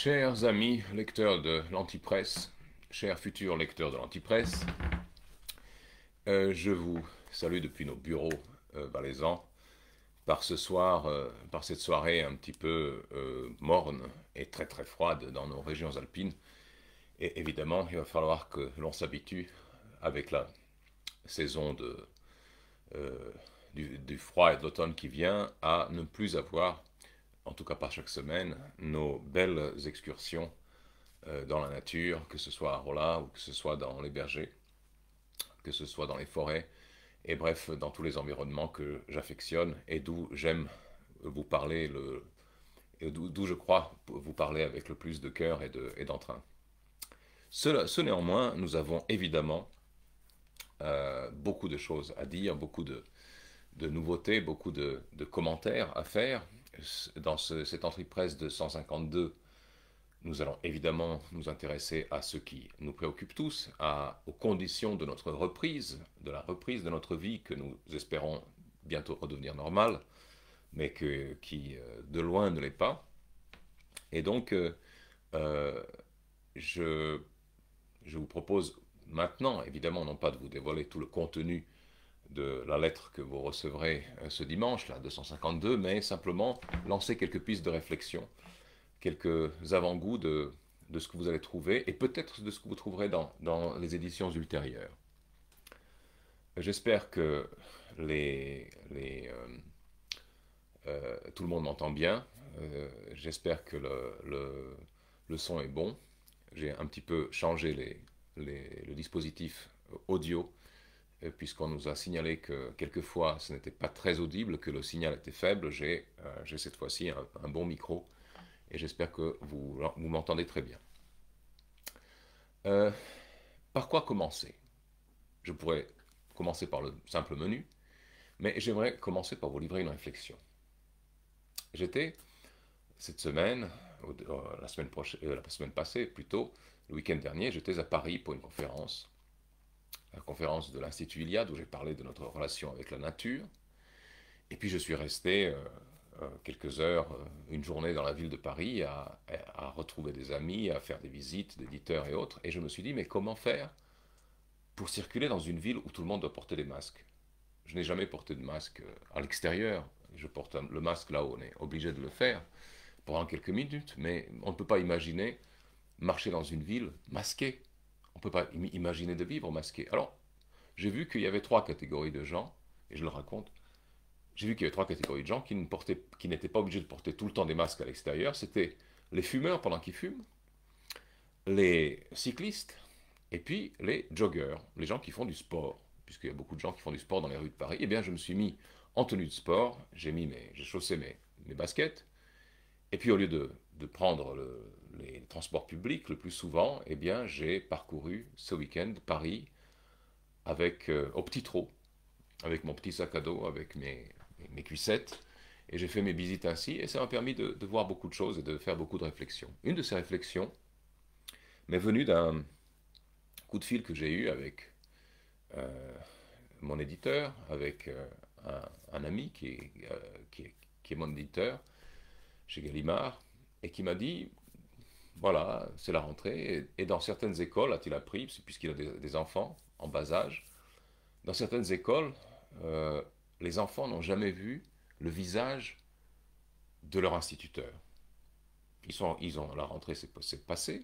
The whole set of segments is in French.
Chers amis lecteurs de l'Antipresse, chers futurs lecteurs de l'Antipresse, je vous salue depuis nos bureaux valaisans par ce soir, par cette soirée un petit peu morne et très très froide dans nos régions alpines. Et évidemment, il va falloir que l'on s'habitue avec la saison euh, du froid et de l'automne qui vient à ne plus avoir, en tout cas pas chaque semaine, nos belles excursions dans la nature, que ce soit à Rolla ou que ce soit dans les bergers, que ce soit dans les forêts, et bref, dans tous les environnements que j'affectionne et d'où j'aime vous parler, d'où je crois vous parler avec le plus de cœur et d'entrain. Ce néanmoins, nous avons évidemment beaucoup de choses à dire, beaucoup de nouveautés, beaucoup de commentaires à faire. Dans cette entrée presse de 152, nous allons évidemment nous intéresser à ce qui nous préoccupe tous, aux conditions de notre reprise, de la reprise de notre vie que nous espérons bientôt redevenir normale, mais qui de loin ne l'est pas. Et donc, euh, je, je vous propose maintenant, évidemment, non pas de vous dévoiler tout le contenu de la lettre que vous recevrez ce dimanche, la 252, mais simplement lancer quelques pistes de réflexion, quelques avant-goûts de ce que vous allez trouver et peut-être de ce que vous trouverez dans les éditions ultérieures. J'espère que tout le monde m'entend bien. J'espère que le son est bon. J'ai un petit peu changé le dispositif audio puisqu'on nous a signalé que quelquefois ce n'était pas très audible, que le signal était faible. J'ai cette fois-ci un bon micro et j'espère que vous m'entendez très bien. Euh, par quoi commencer? Je pourrais commencer par le simple menu, mais j'aimerais commencer par vous livrer une réflexion. J'étais cette semaine, la semaine passée plutôt, le week-end dernier, j'étais à Paris pour une conférence, la conférence de l'Institut Iliade où j'ai parlé de notre relation avec la nature. Et puis je suis resté quelques heures, une journée dans la ville de Paris à retrouver des amis, à faire des visites d'éditeurs et autres. Et je me suis dit, mais comment faire pour circuler dans une ville où tout le monde doit porter des masques? Je n'ai jamais porté de masque à l'extérieur. Je porte le masque là où on est obligé de le faire pendant quelques minutes, mais on ne peut pas imaginer marcher dans une ville masqué. On ne peut pas imaginer de vivre masqué. Alors, j'ai vu qu'il y avait trois catégories de gens, et je le raconte. J'ai vu qu'il y avait trois catégories de gens qui n'étaient pas obligés de porter tout le temps des masques à l'extérieur. C'était les fumeurs pendant qu'ils fument, les cyclistes, et puis les joggeurs, les gens qui font du sport. Puisqu'il y a beaucoup de gens qui font du sport dans les rues de Paris, eh bien je me suis mis en tenue de sport, j'ai chaussé mes baskets, et puis au lieu de prendre les transports publics le plus souvent, eh bien j'ai parcouru ce week-end Paris au petit trot, avec mon petit sac à dos, avec mes cuissettes, et j'ai fait mes visites ainsi, et ça m'a permis de voir beaucoup de choses et de faire beaucoup de réflexions. Une de ces réflexions m'est venue d'un coup de fil que j'ai eu avec euh, mon éditeur, avec un ami qui est mon éditeur chez Gallimard, et qui m'a dit, voilà, c'est la rentrée, et dans certaines écoles, a-t-il appris, puisqu'il a des enfants en bas âge, dans certaines écoles, euh, les enfants n'ont jamais vu le visage de leur instituteur. La rentrée s'est passée,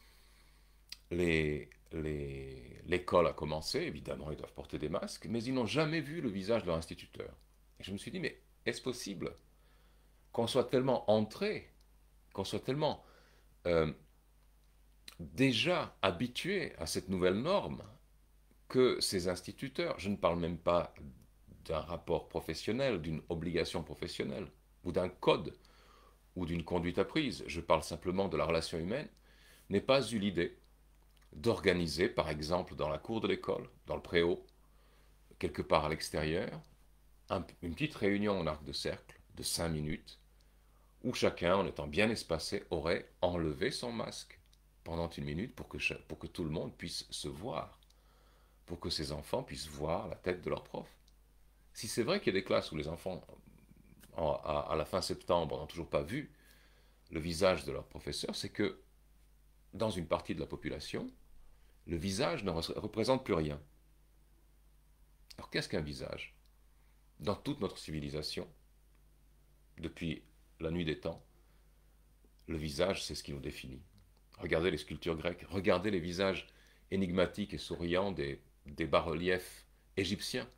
l'école a commencé, évidemment ils doivent porter des masques, mais ils n'ont jamais vu le visage de leur instituteur. Et je me suis dit, mais est-ce possible qu'on soit tellement entré, qu'on soit tellement euh, déjà habitué à cette nouvelle norme, que ces instituteurs, je ne parle même pas d'un rapport professionnel, d'une obligation professionnelle, ou d'un code, ou d'une conduite apprise, je parle simplement de la relation humaine, n'aient pas eu l'idée d'organiser, par exemple, dans la cour de l'école, dans le préau, quelque part à l'extérieur, une petite réunion en arc de cercle de 5 minutes, où chacun, en étant bien espacé, aurait enlevé son masque pendant une minute pour que tout le monde puisse se voir, pour que ces enfants puissent voir la tête de leur prof. Si c'est vrai qu'il y a des classes où les enfants, à la fin septembre, n'ont toujours pas vu le visage de leur professeur, c'est que dans une partie de la population, le visage ne représente plus rien. Alors qu'est-ce qu'un visage? Dans toute notre civilisation, depuis la nuit des temps, le visage, c'est ce qui nous définit. Regardez les sculptures grecques, regardez les visages énigmatiques et souriants des bas-reliefs égyptiens.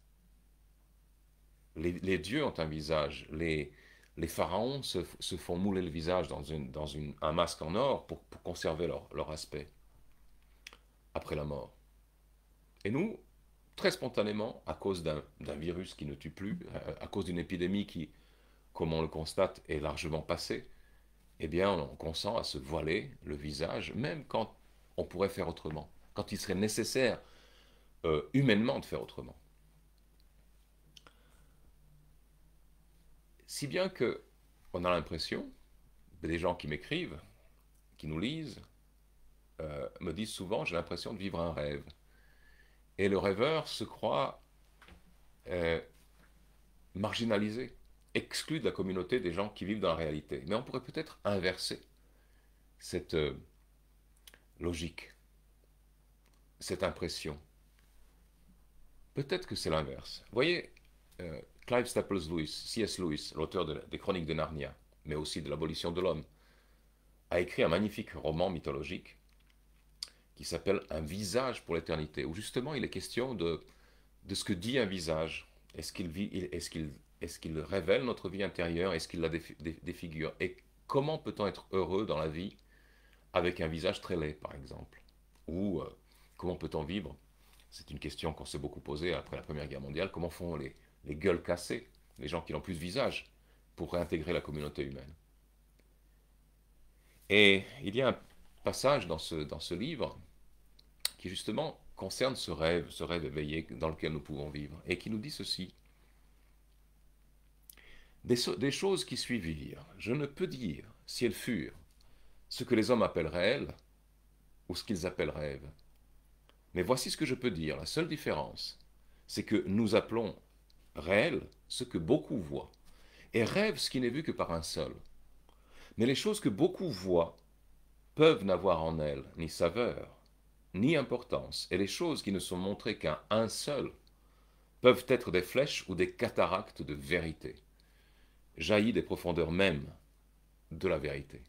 Les dieux ont un visage, les pharaons se font mouler le visage dans un masque en or pour conserver leur aspect après la mort. Et nous, très spontanément, à cause d'un virus qui ne tue plus, à cause d'une épidémie qui, comme on le constate, est largement passée, eh bien, on consent à se voiler le visage, même quand on pourrait faire autrement, quand il serait nécessaire humainement de faire autrement. Si bien que on a l'impression, des gens qui m'écrivent, qui nous lisent, me disent souvent, j'ai l'impression de vivre un rêve. Et le rêveur se croit euh, marginalisé, exclu de la communauté des gens qui vivent dans la réalité. Mais on pourrait peut-être inverser cette logique, cette impression. Peut-être que c'est l'inverse. Vous voyez, Clive Staples Lewis, C.S. Lewis, l'auteur des Chroniques de Narnia, mais aussi de l'abolition de l'homme, a écrit un magnifique roman mythologique qui s'appelle Un visage pour l'éternité, où justement il est question de ce que dit un visage. Est-ce qu'il révèle notre vie intérieure? Est-ce qu'il la défigure? Et comment peut-on être heureux dans la vie avec un visage très laid, par exemple? Ou comment peut-on vivre? C'est une question qu'on s'est beaucoup posée après la Première Guerre mondiale. Comment font les gueules cassées, les gens qui n'ont plus de visage, pour réintégrer la communauté humaine? Et il y a un passage dans ce livre qui justement concerne ce rêve éveillé dans lequel nous pouvons vivre, et qui nous dit ceci. Des choses qui suivirent, je ne peux dire si elles furent ce que les hommes appellent réel ou ce qu'ils appellent rêve. Mais voici ce que je peux dire, la seule différence, c'est que nous appelons réel ce que beaucoup voient, et rêve ce qui n'est vu que par un seul. Mais les choses que beaucoup voient peuvent n'avoir en elles ni saveur, ni importance, et les choses qui ne sont montrées qu'à un seul peuvent être des flèches ou des cataractes de vérité, jaillies des profondeurs mêmes de la vérité.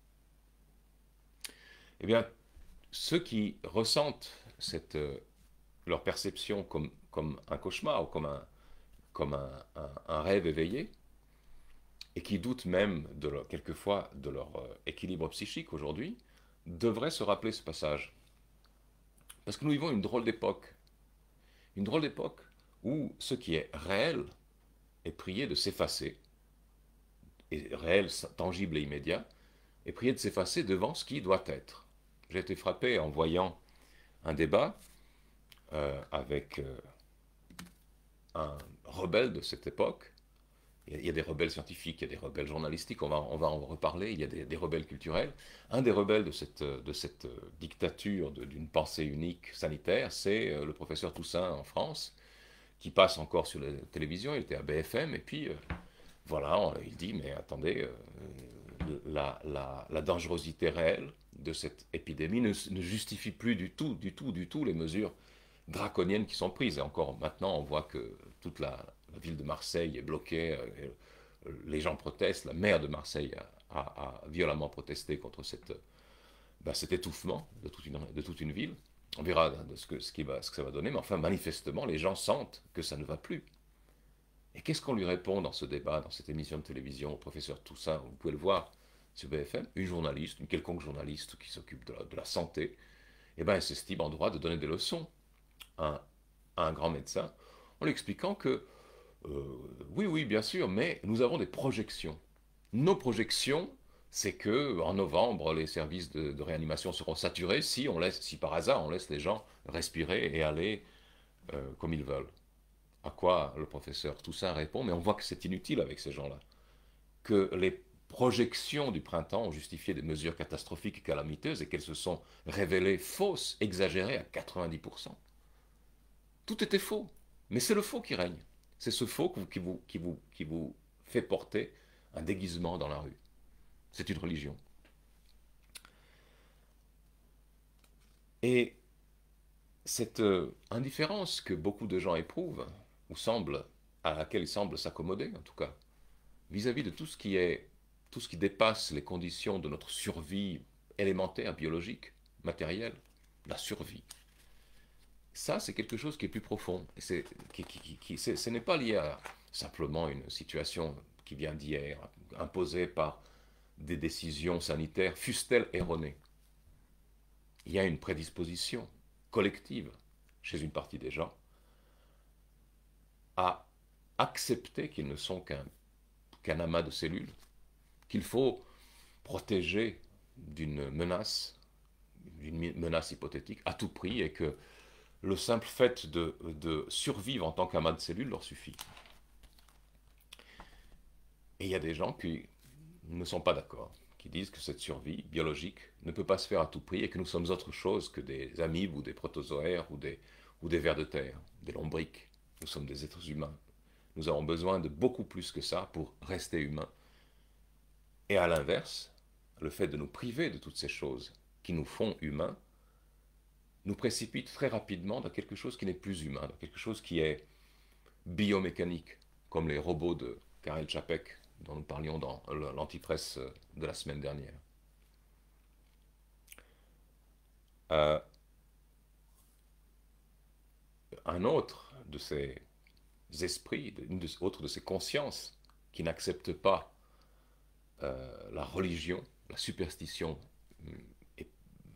Eh bien, ceux qui ressentent leur perception comme un cauchemar ou comme un rêve éveillé, et qui doutent même quelquefois de leur équilibre psychique aujourd'hui, devraient se rappeler ce passage. Parce que nous vivons une drôle d'époque où ce qui est réel est prié de s'effacer, et réel, tangible et immédiat, est prié de s'effacer devant ce qui doit être. J'ai été frappé en voyant un débat avec un rebelle de cette époque. Il y a des rebelles scientifiques, il y a des rebelles journalistiques, on va en reparler, il y a des rebelles culturels. Un des rebelles de cette dictature d'une pensée unique sanitaire, c'est le professeur Toussaint en France, qui passe encore sur la télévision, il était à BFM, et puis voilà, il dit, mais attendez, la dangerosité réelle de cette épidémie ne justifie plus du tout les mesures draconiennes qui sont prises. Et encore maintenant, on voit que toute la ville de Marseille est bloquée, les gens protestent, la maire de Marseille a violemment protesté contre cet étouffement de toute une ville. On verra ce que ça va donner, mais enfin, manifestement, les gens sentent que ça ne va plus. Et qu'est-ce qu'on lui répond dans ce débat, dans cette émission de télévision au professeur Toussaint? Vous pouvez le voir sur BFM, une journaliste, une quelconque journaliste qui s'occupe de la santé, eh ben, elle s'estime en droit de donner des leçons à un grand médecin en lui expliquant que oui, oui, bien sûr, mais nous avons des projections. Nos projections, c'est que en novembre, les services de réanimation seront saturés si par hasard on laisse les gens respirer et aller comme ils veulent. À quoi le professeur Toussaint répond, mais on voit que c'est inutile avec ces gens-là, que les projections du printemps ont justifié des mesures catastrophiques et calamiteuses et qu'elles se sont révélées fausses, exagérées à 90%. Tout était faux, mais c'est le faux qui règne. C'est ce faux qui vous fait porter un déguisement dans la rue. C'est une religion. Et cette indifférence que beaucoup de gens éprouvent, ou semblent, à laquelle ils semblent s'accommoder en tout cas, vis-à-vis de tout ce qui dépasse les conditions de notre survie élémentaire, biologique, matérielle, la survie. Ça, c'est quelque chose qui est plus profond. Et ce n'est pas lié à simplement une situation qui vient d'hier, imposée par des décisions sanitaires, fussent-elles erronées. Il y a une prédisposition collective chez une partie des gens à accepter qu'ils ne sont qu'un amas de cellules, qu'il faut protéger d'une menace hypothétique à tout prix, et que le simple fait de survivre en tant qu'amas de cellules leur suffit. Et il y a des gens qui ne sont pas d'accord, qui disent que cette survie biologique ne peut pas se faire à tout prix et que nous sommes autre chose que des amibes ou des protozoaires ou des vers de terre, des lombriques. Nous sommes des êtres humains. Nous avons besoin de beaucoup plus que ça pour rester humains. Et à l'inverse, le fait de nous priver de toutes ces choses qui nous font humains nous précipite très rapidement dans quelque chose qui n'est plus humain, dans quelque chose qui est biomécanique, comme les robots de Karel Čapek, dont nous parlions dans l'antipresse de la semaine dernière. Euh, un autre de ces esprits, autre de ces consciences qui n'acceptent pas la religion, la superstition, et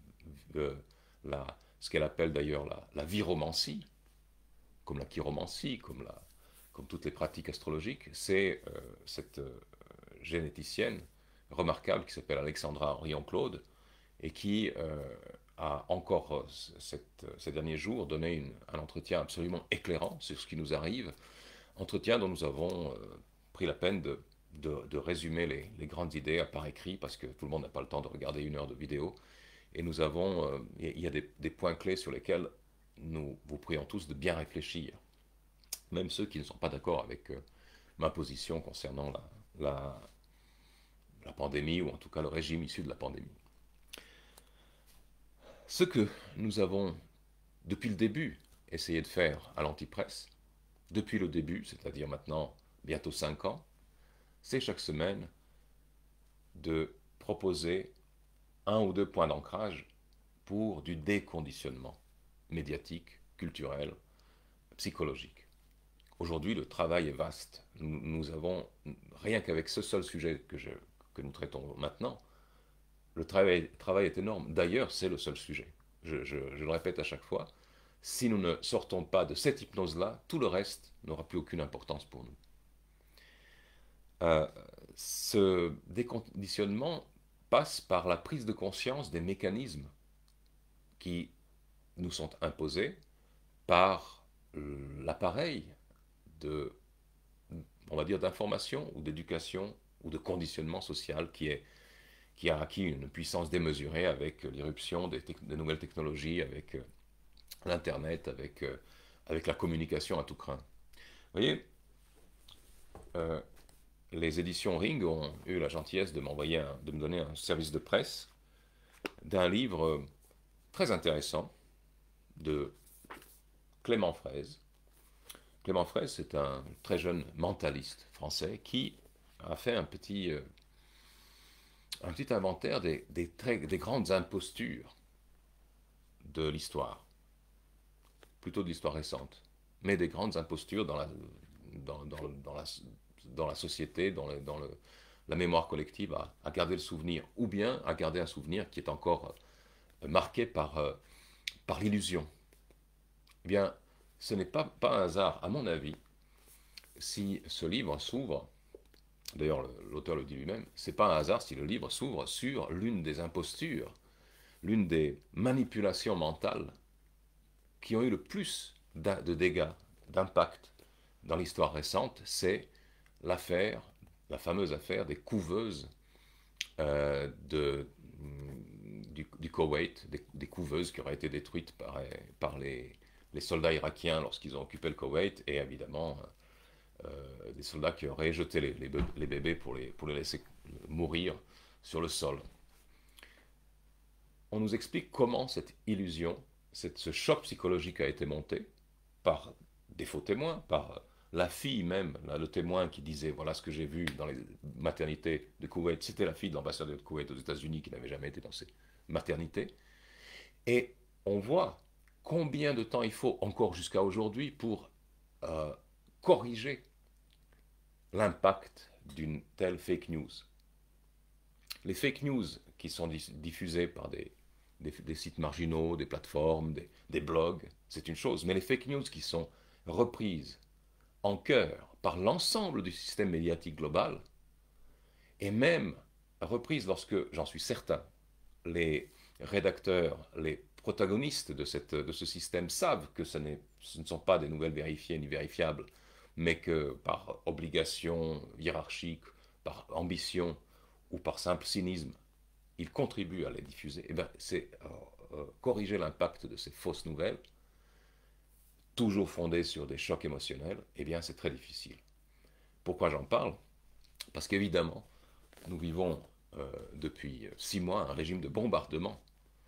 ce qu'elle appelle d'ailleurs la viromancie, comme la chiromancie, comme toutes les pratiques astrologiques, c'est cette généticienne remarquable qui s'appelle Alexandra Orion-Claude et qui a encore ces derniers jours donné un entretien absolument éclairant sur ce qui nous arrive, entretien dont nous avons pris la peine de résumer les grandes idées par écrit parce que tout le monde n'a pas le temps de regarder 1 heure de vidéo. Et nous avons, il y a des points clés sur lesquels nous vous prions tous de bien réfléchir, même ceux qui ne sont pas d'accord avec ma position concernant la pandémie, ou en tout cas le régime issu de la pandémie. Ce que nous avons, depuis le début, essayé de faire à l'Antipresse, depuis le début, c'est-à-dire maintenant bientôt 5 ans, c'est chaque semaine de proposer 1 ou 2 points d'ancrage pour du déconditionnement médiatique, culturel, psychologique. Aujourd'hui, le travail est vaste. Nous avons, rien qu'avec ce seul sujet que nous traitons maintenant, le travail est énorme. D'ailleurs, c'est le seul sujet. Je le répète à chaque fois. Si nous ne sortons pas de cette hypnose-là, tout le reste n'aura plus aucune importance pour nous. Ce déconditionnement passe par la prise de conscience des mécanismes qui nous sont imposés par l'appareil on va dire, d'information ou d'éducation ou de conditionnement social qui a acquis une puissance démesurée avec l'irruption des nouvelles technologies, avec l'Internet, avec la communication à tout crin. Vous voyez, les éditions Ring ont eu la gentillesse de de me donner un service de presse d'un livre très intéressant de Clément Fraise. Clément Fraise, c'est un très jeune mentaliste français qui a fait un petit inventaire des grandes impostures de l'histoire, plutôt de l'histoire récente, mais des grandes impostures dans la société, dans la mémoire collective, à garder le souvenir, ou bien à garder un souvenir qui est encore marqué par l'illusion. Eh bien, ce n'est pas un hasard, à mon avis, si ce livre s'ouvre, d'ailleurs l'auteur le dit lui-même, c'est pas un hasard si le livre s'ouvre sur l'une des impostures, l'une des manipulations mentales qui ont eu le plus de dégâts, d'impact dans l'histoire récente, c'est la fameuse affaire des couveuses du Koweït, des couveuses qui auraient été détruites par les soldats irakiens lorsqu'ils ont occupé le Koweït, et évidemment des soldats qui auraient jeté les bébés pour les laisser mourir sur le sol. On nous explique comment cette illusion, ce choc psychologique a été monté par des faux témoins, par la fille même, là, le témoin qui disait voilà ce que j'ai vu dans les maternités de Koweït, c'était la fille de l'ambassadeur de Koweït aux États-Unis qui n'avait jamais été dans ces maternités. Et on voit combien de temps il faut encore jusqu'à aujourd'hui pour euh, corriger l'impact d'une telle fake news. Les fake news qui sont diffusées par des sites marginaux, des plateformes, des blogs, c'est une chose. Mais les fake news qui sont reprises en chœur par l'ensemble du système médiatique global, et même reprises lorsque, j'en suis certain, les rédacteurs, les protagonistes de ce système savent que ce ne sont pas des nouvelles vérifiées ni vérifiables, mais que par obligation hiérarchique, par ambition ou par simple cynisme, ils contribuent à les diffuser, et bien c'est corriger l'impact de ces fausses nouvelles, toujours fondées sur des chocs émotionnels, eh bien c'est très difficile. Pourquoi j'en parle? Parce qu'évidemment, nous vivons depuis 6 mois un régime de bombardement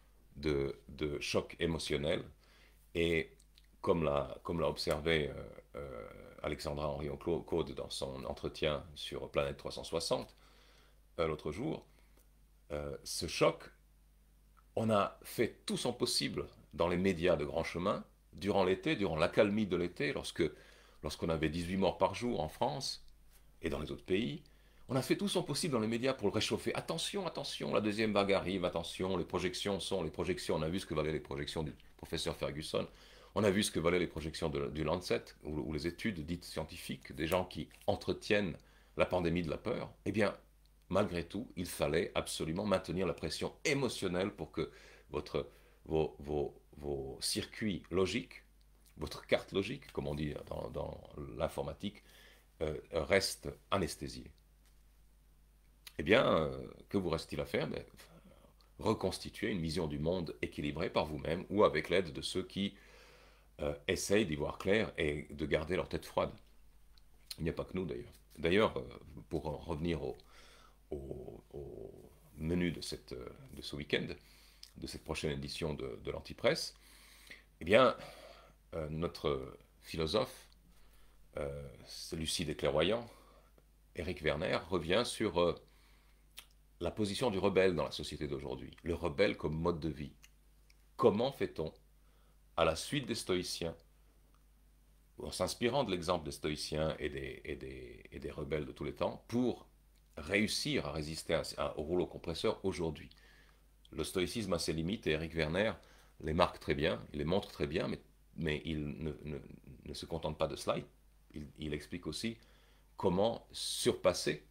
de chocs émotionnels, et comme l'a observé Alexandra Henrion-Claude dans son entretien sur Planète 360 l'autre jour, ce choc, on a fait tout son possible dans les médias de grand chemin, durant l'été, durant l'accalmie de l'été, lorsqu'on avait 18 morts par jour en France et dans les autres pays, on a fait tout son possible dans les médias pour le réchauffer. Attention, attention, la deuxième vague arrive, attention, les projections, on a vu ce que valaient les projections du professeur Ferguson, on a vu ce que valaient les projections du Lancet, ou les études dites scientifiques, des gens qui entretiennent la pandémie de la peur. Eh bien, malgré tout, il fallait absolument maintenir la pression émotionnelle pour que votre, vos circuits logiques, votre carte logique, comme on dit dans l'informatique, reste anesthésiée. Eh bien, que vous reste-t-il à faire? Reconstituer une vision du monde équilibrée par vous-même ou avec l'aide de ceux qui essayent d'y voir clair et de garder leur tête froide. Il n'y a pas que nous d'ailleurs. D'ailleurs, pour en revenir au menu de ce week-end, de cette prochaine édition de l'Antipresse, eh bien, notre philosophe, lucide et clairvoyant, Éric Werner, revient sur la position du rebelle dans la société d'aujourd'hui, le rebelle comme mode de vie. Comment fait-on, à la suite des stoïciens, en s'inspirant de l'exemple des stoïciens et des rebelles de tous les temps, pour réussir à résister au rouleau compresseur aujourd'hui? Le stoïcisme a ses limites et Éric Werner les marque très bien, il les montre très bien, mais il ne se contente pas de cela, il explique aussi comment surpasser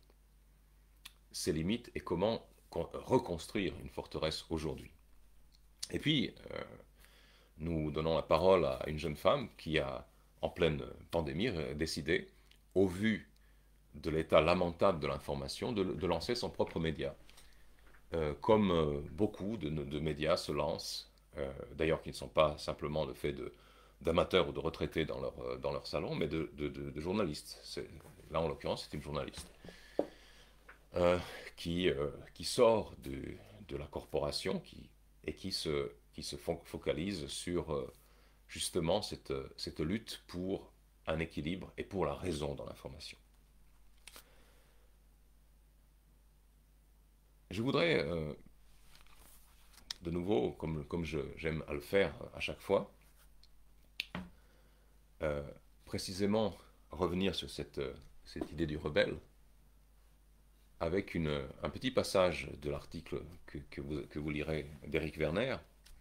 ses limites et comment reconstruire une forteresse aujourd'hui. Et puis, nous donnons la parole à une jeune femme qui a, en pleine pandémie, décidé, au vu de l'état lamentable de l'information, de lancer son propre média. Comme beaucoup de médias se lancent, d'ailleurs qui ne sont pas simplement le fait d'amateurs ou de retraités dans leur salon, mais de journalistes. Là, en l'occurrence, c'est une journaliste qui sort de la corporation et qui se focalise sur justement cette lutte pour un équilibre et pour la raison dans l'information. Je voudrais, de nouveau, comme j'aime à le faire à chaque fois, précisément revenir sur cette idée du rebelle, avec un petit passage de l'article que vous lirez d'Éric Werner,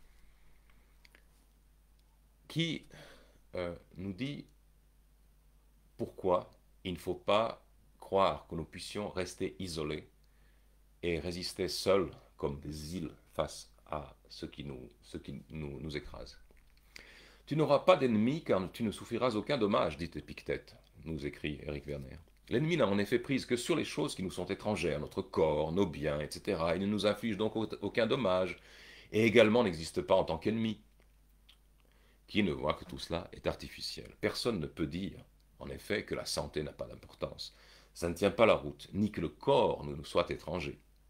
qui nous dit pourquoi il ne faut pas croire que nous puissions rester isolés et résister seuls comme des îles face à ce qui nous écrase. Tu n'auras pas d'ennemi car tu ne souffriras aucun dommage, dit Épictète, nous écrit Éric Werner. L'ennemi n'a en effet prise que sur les choses qui nous sont étrangères, notre corps, nos biens, etc. Il ne nous inflige donc aucun dommage, et également n'existe pas en tant qu'ennemi. Qui ne voit que tout cela est artificiel. Personne ne peut dire, en effet, que la santé n'a pas d'importance. Ça ne tient pas la route, ni que le corps nous soit étranger.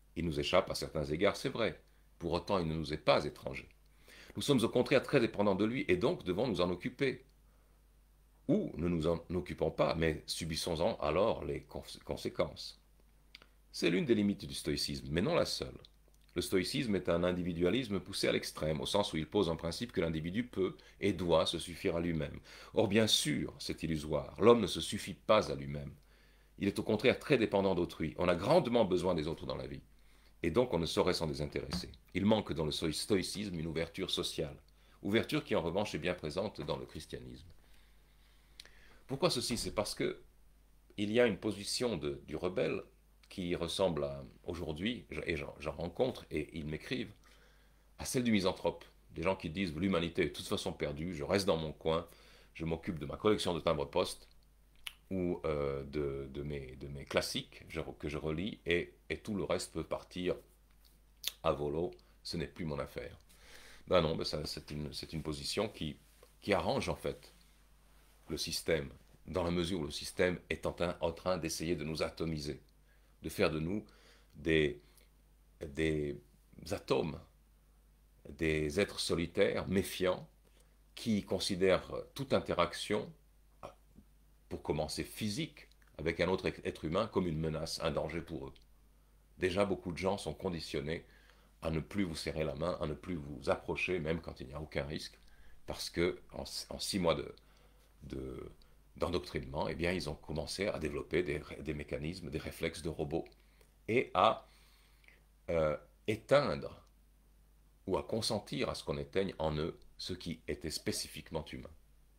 Il nous échappe à certains égards, c'est vrai. Pour autant, il ne nous est pas étranger. Nous sommes au contraire très dépendants de lui et donc devons nous en occuper. Ou ne nous en occupons pas, mais subissons-en alors les conséquences. C'est l'une des limites du stoïcisme, mais non la seule. Le stoïcisme est un individualisme poussé à l'extrême, au sens où il pose en principe que l'individu peut et doit se suffire à lui-même. Or, bien sûr, c'est illusoire. L'homme ne se suffit pas à lui-même. Il est au contraire très dépendant d'autrui. On a grandement besoin des autres dans la vie. Et donc on ne saurait s'en désintéresser. Il manque dans le stoïcisme une ouverture sociale. Ouverture qui en revanche est bien présente dans le christianisme. Pourquoi ceci? C'est parce que il y a une position du rebelle qui ressemble à, aujourd'hui, et j'en rencontre, et ils m'écrivent, à celle du misanthrope. Des gens qui disent l'humanité est de toute façon perdue, je reste dans mon coin, je m'occupe de ma collection de timbres-poste ou de mes classiques que je relis, et tout le reste peut partir à volo, ce n'est plus mon affaire. Ben non, ben ça, c'est une position qui arrange en fait le système, dans la mesure où le système est en train d'essayer de nous atomiser, de faire de nous des, des atomes, des êtres solitaires, méfiants, qui considèrent toute interaction, pour commencer physique, avec un autre être humain comme une menace, un danger pour eux. Déjà, beaucoup de gens sont conditionnés à ne plus vous serrer la main, à ne plus vous approcher, même quand il n'y a aucun risque, parce que en 6 mois de, d'endoctrinement, eh bien, ils ont commencé à développer des mécanismes, des réflexes de robots, et à euh, éteindre ou à consentir à ce qu'on éteigne en eux ce qui était spécifiquement humain.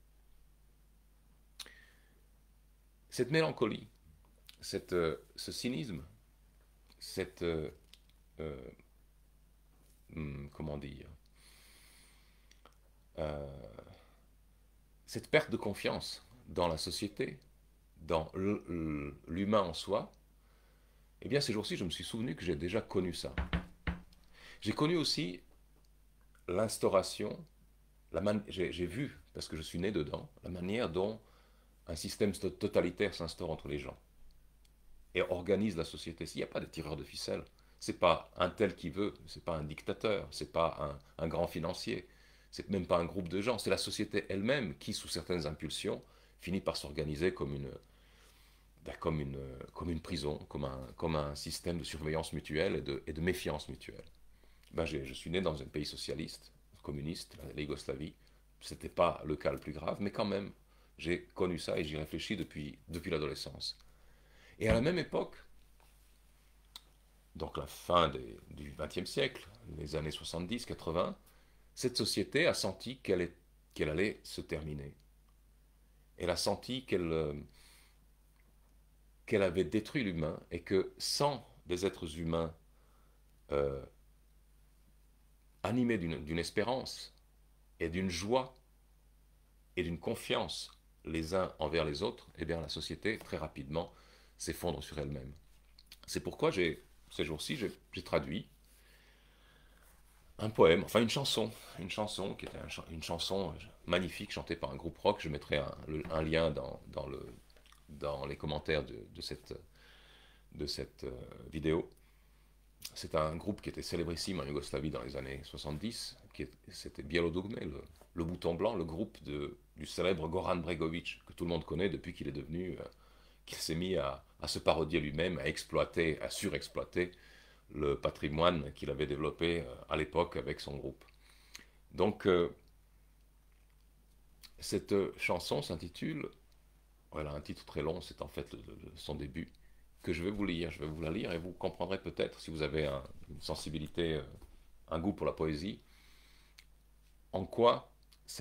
Cette mélancolie, ce cynisme, cette, euh, comment dire, euh, cette perte de confiance dans la société, dans l'humain en soi, eh bien ces jours-ci, je me suis souvenu que j'ai déjà connu ça. J'ai connu aussi l'instauration, j'ai vu, parce que je suis né dedans, la manière dont un système totalitaire s'instaure entre les gens et organise la société. S'il n'y a pas de tireur de ficelle, c'est pas un tel qui veut, c'est pas un dictateur, c'est pas un grand financier, c'est même pas un groupe de gens, c'est la société elle-même qui, sous certaines impulsions, finit par s'organiser comme une prison, comme un système de surveillance mutuelle et de méfiance mutuelle. Ben, je suis né dans un pays socialiste, communiste, la Yougoslavie. Ce n'était pas le cas le plus grave, mais quand même, j'ai connu ça et j'y réfléchis depuis l'adolescence. Et à la même époque, donc la fin du XXe siècle, les années 70-80, cette société a senti qu'elle allait se terminer. Elle a senti qu'elle avait détruit l'humain et que sans des êtres humains euh, animés d'une espérance et d'une joie et d'une confiance les uns envers les autres, eh bien la société très rapidement s'effondre sur elle-même. C'est pourquoi ces jours-ci, j'ai traduit un poème, enfin une chanson qui était une chanson magnifique chantée par un groupe rock. Je mettrai un lien dans les commentaires de cette vidéo. C'est un groupe qui était célébrissime en Yougoslavie dans les années 70, c'était Bjelodugme, le bouton blanc, le groupe du célèbre Goran Bregovic, que tout le monde connaît depuis qu'il s'est mis à se parodier lui-même, à exploiter, à surexploiter le patrimoine qu'il avait développé à l'époque avec son groupe. Donc, cette chanson s'intitule, elle a un titre très long, c'est en fait son début, que je vais vous lire. Je vais vous la lire et vous comprendrez peut-être, si vous avez une sensibilité, un goût pour la poésie, en quoi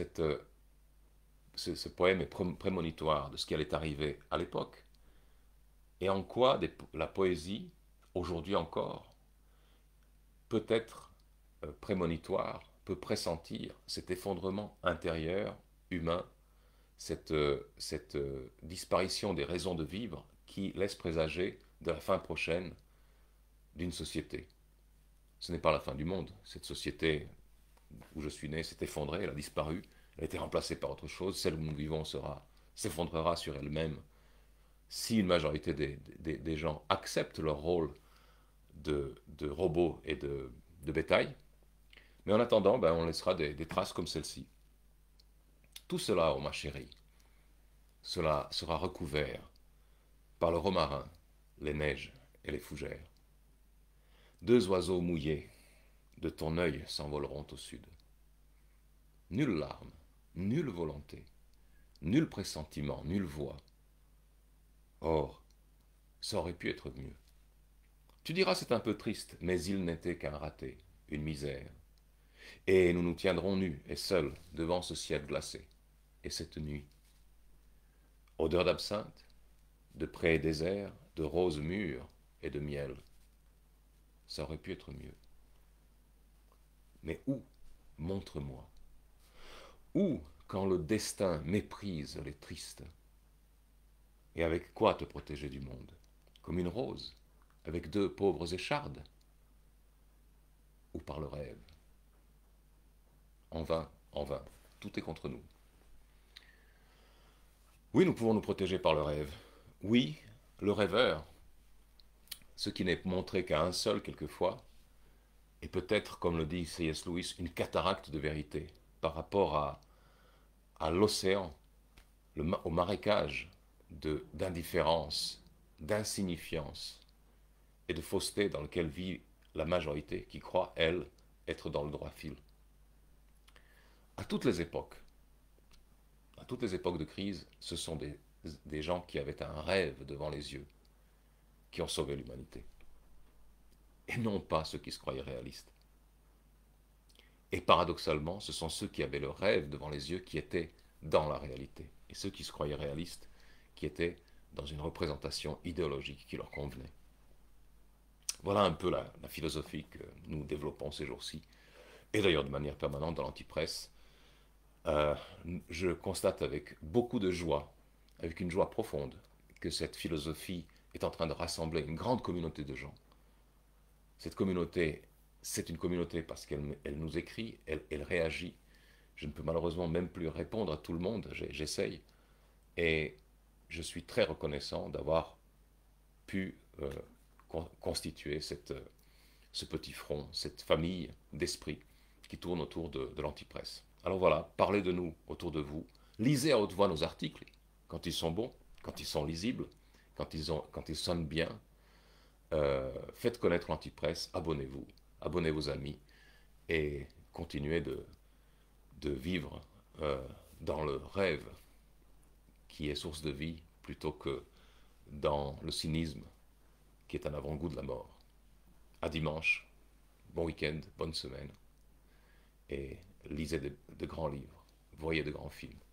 ce poème est prémonitoire de ce qui allait arriver à l'époque, et en quoi la poésie, aujourd'hui encore, peut être prémonitoire, peut pressentir cet effondrement intérieur, humain, cette disparition des raisons de vivre qui laisse présager de la fin prochaine d'une société. Ce n'est pas la fin du monde. Cette société où je suis né s'est effondrée, elle a disparu, elle a été remplacée par autre chose. Celle où nous vivons s'effondrera sur elle-même si une majorité des gens acceptent leur rôle de robots et de bétail. Mais en attendant, ben, on laissera des traces comme celle-ci. Tout cela, oh ma chérie, cela sera recouvert par le romarin, les neiges et les fougères. Deux oiseaux mouillés de ton œil s'envoleront au sud. Nulle larme, nulle volonté, nul pressentiment, nulle voix. Or, ça aurait pu être mieux. Tu diras c'est un peu triste, mais il n'était qu'un raté, une misère. Et nous nous tiendrons nus et seuls devant ce ciel glacé. Et cette nuit, odeur d'absinthe, de prés déserts, de roses mûres et de miel. Ça aurait pu être mieux. Mais où? Montre-moi. Où, quand le destin méprise les tristes? Et avec quoi te protéger du monde? Comme une rose, avec deux pauvres échardes? Ou par le rêve? En vain, tout est contre nous. Oui, nous pouvons nous protéger par le rêve. Oui, le rêveur, ce qui n'est montré qu'à un seul quelquefois, est peut-être, comme le dit C.S. Lewis, une cataracte de vérité par rapport à l'océan, au marécage d'indifférence, d'insignifiance et de fausseté dans lequel vit la majorité qui croit, elle, être dans le droit fil. À toutes les époques, à toutes les époques de crise, ce sont des gens qui avaient un rêve devant les yeux qui ont sauvé l'humanité. Et non pas ceux qui se croyaient réalistes. Et paradoxalement, ce sont ceux qui avaient le rêve devant les yeux qui étaient dans la réalité. Et ceux qui se croyaient réalistes qui étaient dans une représentation idéologique qui leur convenait. Voilà un peu la philosophie que nous développons ces jours-ci, et d'ailleurs de manière permanente dans l'antipresse. Euh, je constate avec beaucoup de joie, avec une joie profonde, que cette philosophie est en train de rassembler une grande communauté de gens. Cette communauté, c'est une communauté parce qu'elle nous écrit, elle réagit. Je ne peux malheureusement même plus répondre à tout le monde, j'essaye. Et je suis très reconnaissant d'avoir pu constituer ce petit front, cette famille d'esprit qui tourne autour de l'antipresse. Alors voilà, parlez de nous autour de vous. Lisez à haute voix nos articles, quand ils sont bons, quand ils sont lisibles, quand ils sonnent bien. Faites connaître l'antipresse, abonnez-vous, abonnez vos amis et continuez de vivre dans le rêve qui est source de vie plutôt que dans le cynisme qui est un avant-goût de la mort. À dimanche, bon week-end, bonne semaine et lisez de grands livres, voyez de grands films.